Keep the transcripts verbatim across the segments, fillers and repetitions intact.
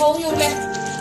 空用嘞。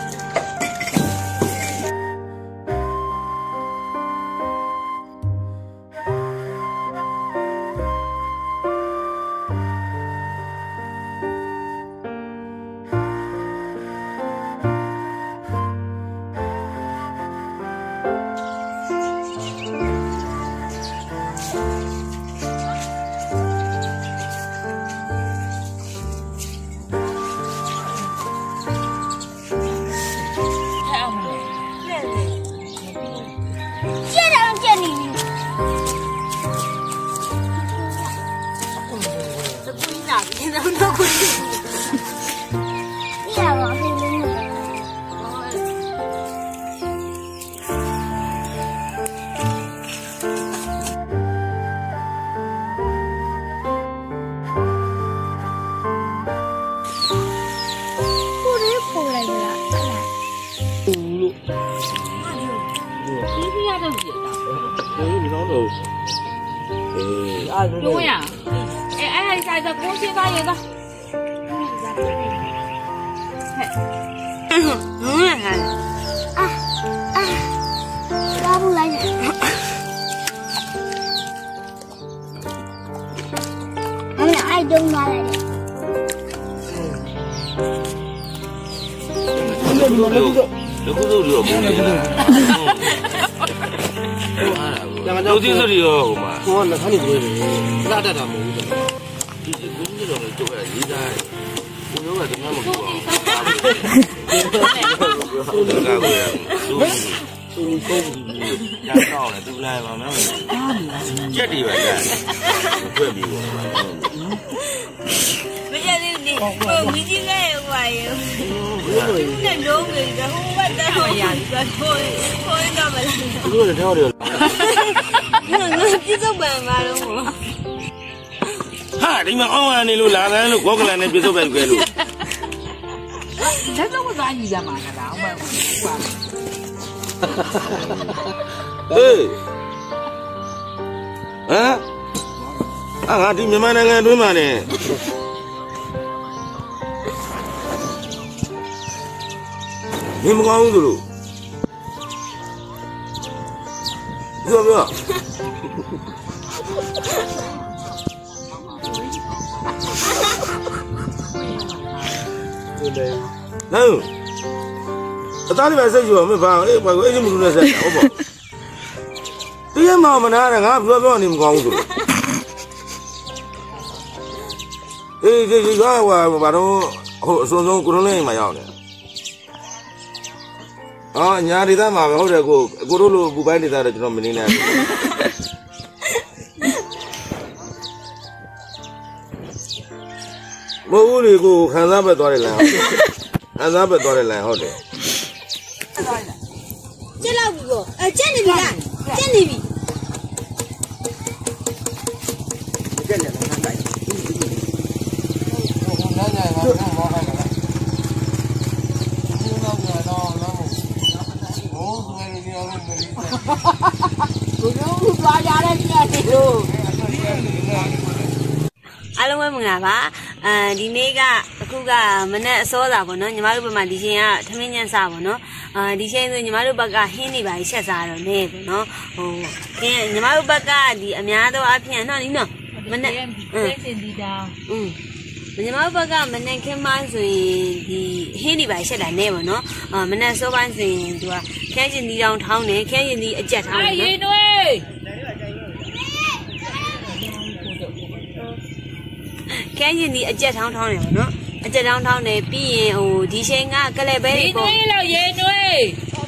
有呀，哎哎，下一个恭喜发一个。嗯，啊啊，抓不来人。我们俩爱扔它来的。 这个这个这个都是公的。都听说的哟嘛。我那看你不会的，哪带他们的？就是公的了，做个理财，公有个怎么么多？公的干过呀，收收收不住，养到了都来嘛，那这里边的，怪比我嘛。 没见你，我没进来过哟。那种的，然后我在后面，在后后面干嘛了？ 这个挺的。 那那这个办法了我。 哈，你们安完你路来来路，我过来那别走别拐路。 这怎么抓你的嘛？那我们哎，啊，啊，俺这面嘛那个对嘛呢？你们讲的路，要不要？no， 打里边谁说没办？哎，我我已经不能说，好不？对呀，妈妈那的，俺不要不要你们讲的。哎，这这个我把都好说说古龙人嘛要的。啊，人家里头嘛，好这个古龙路不摆里头的，就那么灵呢。我屋里个看三百多的人，看三百多的人好的。 这老姑，呃，这里边，这里边。 这里能看到。 哈哈哈哈哈！我就抓家的这喽。 အားလုံးပဲမင်္ဂလာပါအဲဒီနေ့ကအခုကမနေ့အစောတာပေါ့နော်ညီမတို့ဘက်မှာဒီချိန်ကထမင်းညံ့စားပေါ့နော်အဲဒီချိန်ဆိုညီမတို့ဘက်ကဟင်းနေပါရှက်စားတော့နေပေါ့နော်ဟိုခင်းညီမတို့ဘက်ကဒီအများသောအဖြစ်နော်ဒီနော်မနေ့အင်းစင်ဒီတာอืมညီမတို့ဘက်ကမနေ့ခင်းမှဆိုရင်ဒီဟင်းနေပါရှက်တာနေပေါ့နော်အာမနေ့စောပိုင်းဆိုရင်သူကခဲကျင်ဒီတောင်ထောင်းတယ်ခဲကျင်ဒီအကြက်ထောင်းတယ်နော်ရေနွေးခဲရင်ဒီအကြက်ထောင်းထောင်းနေပါနော်အကြက်ထောင်းထောင်းနေပြီးရင်ဟိုဒီချိန်ကကလေးပဲရေနွေးလောက်ရေနွေး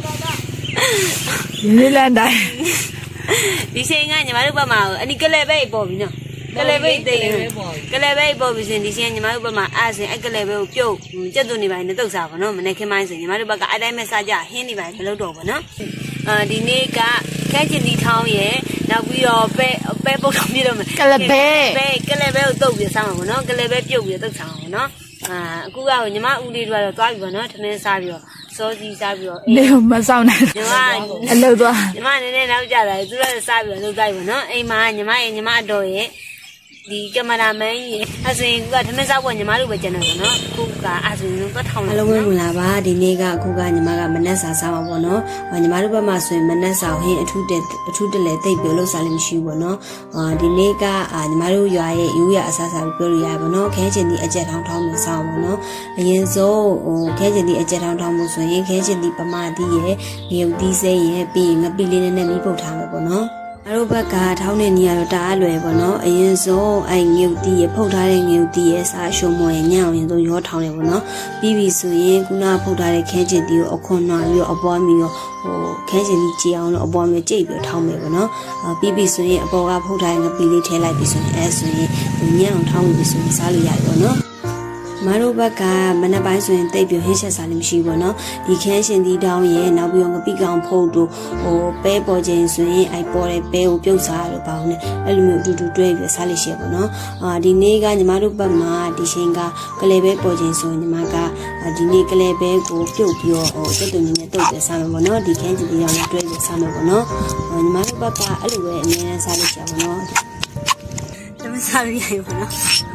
ရေလန်တိုင်းဒီချိန်ကညီမတို့ဘက်မှာအနီကလေးပဲပေါ်ပြီနော်ကလေးပဲတိတ်ကလေးပဲပေါ်ပြီဆိုရင်ဒီချိန်ညီမတို့ဘက်မှာအဲ့ဆိုရင်အဲ့ကလေးပဲကိုပြုတ်ကြက်သွနေပါနဲ့တုတ်စားပါနော်မနေ့ခင်းပိုင်းဆိုညီမတို့ဘက်ကအဲ့တိုင်းပဲစားကြဟင်းနေပါမလုပ်တော့ဘူးနော်အာဒီနေ့ကခဲချင်ဒီထောင်းရဲ့နောက်ပြီးတော့ပဲပဲပုတ်တော်ပြတော့မယ်ကလပဲပဲကလပဲကိုတုတ်ပြီးစားမှာပေါ့နော်ကလပဲပြုတ်ပြီးတုတ်စားမှာပေါ့နော်အာအခုကညီမဦးလေးတို့ကတော့သွားပြီပေါ့နော်ထမင်းစားပြီးတော့စောစီစားပြီးတော့နေမဆောင်နိုင်ညီမအလုပ်သွားညီမနည်းနည်းနောက်ကြတာသူတို့စားပြီးတော့လုပ်လိုက်ပေါ့နော်အိမ်မှာညီမရဲ့ညီမအတော်ရဲ့ဒီကင်မရာမန်ကြီးအဲ့ဆိုရင်ကထမင်းစားဖို့ညီမတို့ပဲကျန်တယ်ပေါ့နော်ခုကအဲ့ဆိုရင်တော့ထောင်းတယ်အလုံးဝင်လာပါဒီနေ့ကအခုကညီမကမနက်စာစားမှာပေါ့နော်ညီမတို့ဘက်မှာဆိုရင်မနက်စာဟင်းအထူးတဲ့အထူးတလဲတိတ်ပြောလို့စားလို့မရှိဘူးပေါ့နော်ဒီနေ့ကညီမတို့ရွာရဲ့ရိုးရအစားစားပြောလို့ရပါပေါ့နော်ခဲချင်ဒီအကြက်ထောင်းထောင်းမျိုးစားပါပေါ့နော်အရင်ဆုံးဟိုခဲချင်ဒီအကြက်ထောင်းထောင်းမျိုးဆိုရင်ခဲချင်ဒီပမာတိရဲ့မြုပ်သီးစိမ့်ရဲ့ပြီးရင်ငပိလေးနဲ့နဲ့မီးပုတ်ထားမှာပေါ့နော်အရုပ်ဘက်ကထောင်းတဲ့နေရာတော့တအားလွယ်ပေါ့နော်အရင်ဆုံးအဲငုတ်တီးရဖုတ်ထားတဲ့ငုတ်တီးရစားရှုံမွေညံ့အောင်ရင်တော့ရောထောင်းတယ်ပေါ့နော်ပြီးပြီဆိုရင်ခုနဖုတ်ထားတဲ့ခဲချစ်တီးကိုအခွန်နှွာပြီးတော့အပေါ်မီရောဟိုခဲချစ်တီးကြည်အောင်လို့အပေါ်မီကြိတ်ပြီးထောင်းမယ်ပေါ့နော်ပြီးပြီဆိုရင်အပေါ်ကဖုတ်ထားတဲ့ငပီလေးထည့်လိုက်ပြီဆိုရင်အဲဆိုရင်ညံ့အောင်ထောင်းပြီဆိုရင်စားလို့ရတယ်ပေါ့နော်မတို့ဘက်ကမနက်ပိုင်းဆိုရင်တိတ်ပြဟင်းချက်စားလည်းမရှိဘူးပေါ့နော်ဒီခန်းရှင်ဒီတောင်းရဲ့နောက်ပြီးတော့ငပိကောင်ဖုတ်တို့ဟိုပဲပေါ်ခြင်းဆိုရင်အိုက်ပေါ်တဲ့ပဲကိုပြုတ်စားလို့ပေါ့နဲ့အဲ့လိုမျိုးအတူတူတွဲပြီးစားလို့ရှိရပေါ့နော်အာဒီနေ့ကညီမတို့ဘက်မှာဒီရှင်ကကလေးပဲပေါ်ခြင်းဆိုရင်ညီမကဒီနေ့ကလေးပဲကိုပြုတ်ပြီးတော့ဟိုတက်တူနေနဲ့တုတ်ပြစားမယ်ပေါ့နော်ဒီခန်းရှင်ဒီတောင်းနဲ့တွဲပြီးစားမယ်ပေါ့နော်ညီမတို့ဘက်ကအဲ့လိုပဲအများနဲ့စားလို့ရှိရပေါ့နော်ဒါမှစားလို့ရရပေါ့နော်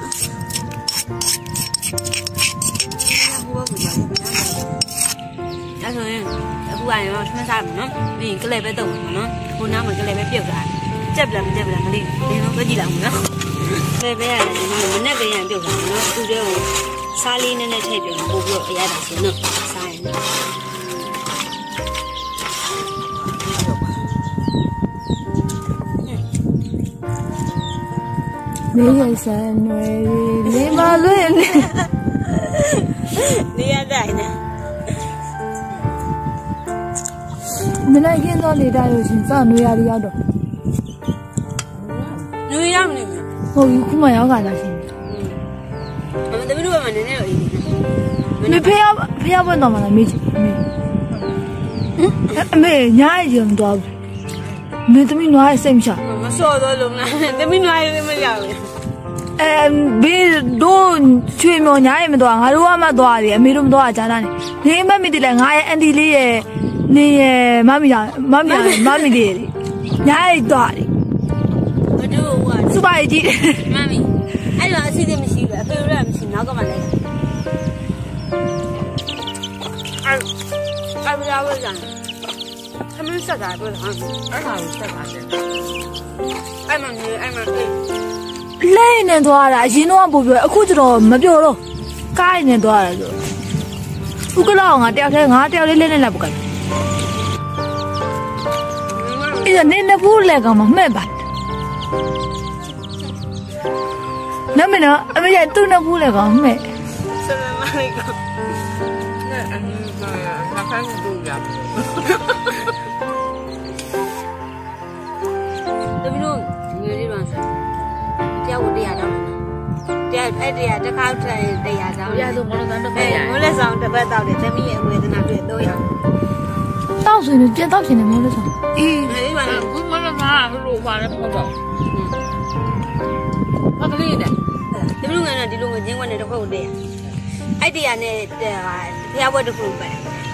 အဲ့ဆိုရင်အခုကရောထမင်းစားမှာနော်ပြီးရင်ကလေးပဲတုံမှာနော်ခုနားမှာကလေးပဲပြုတ်တာကြက်ပလားမကြက်ပလားမသိဘူးဒီတော့ပဲကြည့်လိုက်အောင်နော်ကလေးပဲရတယ်ဒီမှာမနဲ့ကလေးရပြုတ်တာနော်သူတို့ကိုစားလေးနဲ့နဲ့ထည့်ပြပို့ပြီးတော့အရတာဆိုနော်စားရင်မေးရစံွယ်လေးမလွင့်နေရတိုင်းနဲ့မလိုက်ခင်းတော့လေတာလို့ရှင်စနွေရလေးရောက်တော့နွေရောက်နေပြီဟုတ်ပြီခုမှရောက်လာတာရှင်အမတမီးတို့ကမှနည်းနည်းတော့အေးနေမေဖေးဖေးဘွန်းတော့မလားမေးချင်မေးအမေညားရင်တော့မေသမီးနွားရဲ့စိတ်မချမစော်တော့လို့မလားသမီးနွားရဲ့မရောက်ဘူးအဲဘေးတို့ချွေမော်ညားရင်မတော့ငါတို့ကမှသွားတယ်အမေတို့မသွားကြတာနေနေမမီတည်းလဲငါရဲ့အန်တီလေးရဲ့နေရဲ့မမီယာမမီယာမမီလေးညားရင်သွားတယ်ဘတို့ဟိုကစူပါကြီးမမီအဲ့လိုအစီအစဉ်မရှိဘူးအဖေတို့ကမရှိနောက်ကမှလည်းအဲ့အဲ့ဘယ်လိုလဲ他们晒啥不是？二啥晒啥的？အဲ့မှာနေအဲ့မှာအေးလဲနေသွားတာအရင်တော့ပို့ပြောအခုကျတော့မပြောတော့ကားနေသွားတယ်ဆိုဥက္ကလောငါတယောက်တည်းငါတယောက်လေးလဲနေလိုက်ပုတ်ကဲအဲ့ဒါနေနေဘူးလဲကောင်မမှဲ့ပါနမနော်အမေကသူ့နေဘူးလဲကောင်မှဲ့ဆလမ်အလိုင်ကွမ်နဲ့အမေကငါခိုင်းမှုရတမီးတို့ငွေလေးပါစားတရားကိုတရားတော့တရားအဲ့တရားတစ်ခါတည်းတရားဆောင်ရဆိုမလို့တော့တစ်ခါရမိုးလက်ဆောင်တစ်ပတ်တော့တယ်တမီးရဲ့ဝေဒနာတွေတော့ရအောင်တောက်ဆိုရင်ပြန်တောက်ရှင်နေမိုးလက်ဆောင်အေးဒီမှာဘူးမလို့မှာဘလို့ပါလဲပေါ့တော့ဘာကလေးနဲ့တမီးတို့ငါကဒီလိုငွေချင်းခွက်နဲ့တစ်ခုတည်းအဲ့တရားနဲ့ဖျားဘွက်တစ်ခုပဲ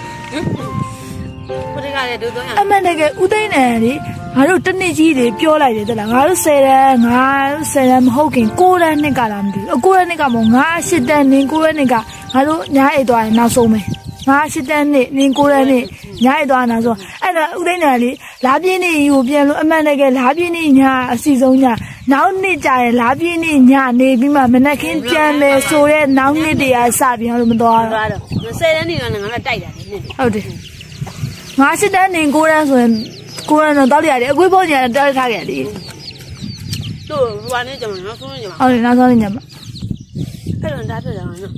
ဟင်ဘုရားကလည်းတို့တော့ရအမှန်တကယ်ဦးသိန်းတယ်လေငါတို့တနစ်ကြီးတွေပြောလိုက်တယ်တလားငါတို့ဆယ်တန်းငါဆယ်တန်းမဟုတ်ခင်ကိုးတန်းနှစ်ကလာမသိဘူးကိုးတန်းနှစ်ကမဟုတ်ငါရှစ်တန်းနင်းကိုးတန်းနှစ်ကငါတို့ညားအိတ်သွားရင်နောက်ဆုံးပဲငါရှစ်တန်းနှစ်နင်းကိုးတန်းနှစ်ညားအိတ်သွားနောက်ဆုံးအဲ့ဒါဦးသိန်းတယ်လေလားပြင်းနေကိုပြန်လို့အမှန်တကယ်လားပြင်းနေညာအစီဆုံးညာနောက်နှစ်ကြာရင်လားပြင်းနေညာနေပြီးမှမနက်ခင်းပြန်မယ်ဆိုတဲ့နောက်နှစ်တည်းအစပြန်လို့မသွားတော့ဆယ်တန်းနေတော့ငါကတိုက်တာလေဟုတ်တယ်ငါရှစ်တန်းနင်းကိုးတန်းဆိုရင်ကိုရနော်တောက်ရရတယ်အကွေးပေါ်ညာတောက်ထားခဲ့လေတို့ဘာနဲ့ကြမှာနောက်ဆုံးကြမှာဟုတ်တယ်နောက်ဆုံးညမှာအဲ့တော့ဒါပြကြမှာနော်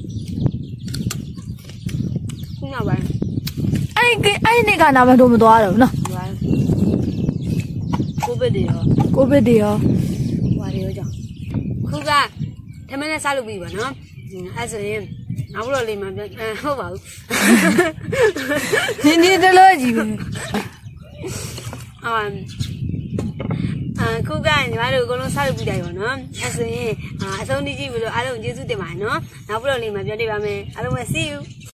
ခုနကပဲအဲ့အဲ့နေကနာမတို့မသွားတော့ဘူးနော်ကိုဗစ်တွေရောကိုဗစ်တွေရောဟွာတွေရောကြောင့်ခုကထမင်းနဲ့စားလို့ပြီပါနော်အဲ့ဆိုရင်နောက်ဘလို့လေးမှပြောဟုတ်ပါဘူးဒီနေ့တလို့ကြည့်ဘူးအာအခုကညီမတို့အကုန်လုံးစားလို့ပြီးတယ်ပေါ့နော်အဲ့ဆိုရင်အဆုံးထိကြည့်ပြီးလို့အားလုံးကျေးဇူးတင်ပါတယ်နော်နောက်ဘလို့လေးမှပြောနေပါမယ်အားလုံးပဲ see you